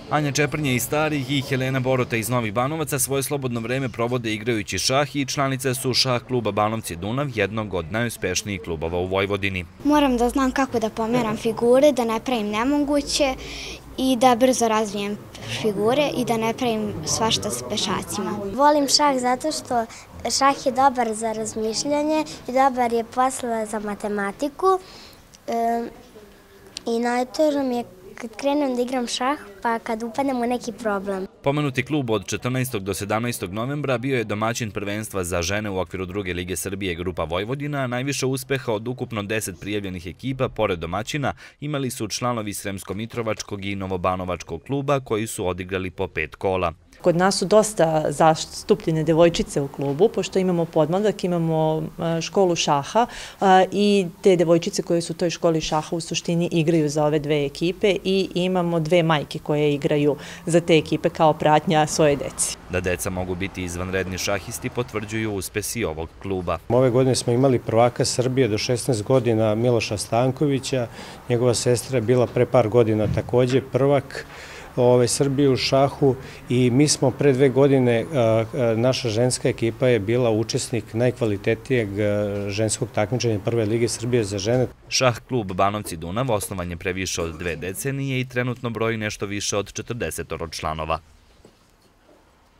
Anja Čeprnje iz Starih i Helena Borota iz Novih Banovaca svoje slobodno vreme provode igrajući šah i članice su šah kluba Banovci Dunav, jednog od najuspešnijih klubova u Vojvodini. Moram da znam kako da pomeram figure, da ne pravim nemoguće i da brzo razvijem figure i da ne pravim svašta s pešacima. Volim šah zato što šah je dobar za razmišljanje i dobar je posle za matematiku i najteže mi je kad krenem da igram šah, pa kad upadnem u neki problem. Pomenuti klub od 14. do 17. novembra bio je domaćin prvenstva za žene u okviru druge lige Srbije Grupa Vojvodina. Najviše uspeha od ukupno 10 prijavljenih ekipa, pored domaćina, imali su članovi Sremsko-Mitrovačkog i Novobanovačkog kluba koji su odigrali po 5 kola. Kod nas su dosta zastupljene devojčice u klubu, pošto imamo podmladak, imamo školu šaha i te devojčice koje su u toj školi šaha u suštini igraju za ove dve ekipe i imamo dve majke koje igraju za te ekipe kao pratnja svoje deci. Da deca mogu biti izvanredni šahisti potvrđuju uspesi ovog kluba. Ove godine smo imali prvaka Srbije do 16 godina Miloša Stankovića, njegova sestra je bila pre par godina takođe prvak Srbije u šahu i mi smo pre 2 godine, naša ženska ekipa je bila učesnik najkvalitetnijeg ženskog takmičenja Prve lige Srbije za žene. Šah klub Banovci Dunav osnovan je pre više od 2 decenije i trenutno broji nešto više od 40 članova.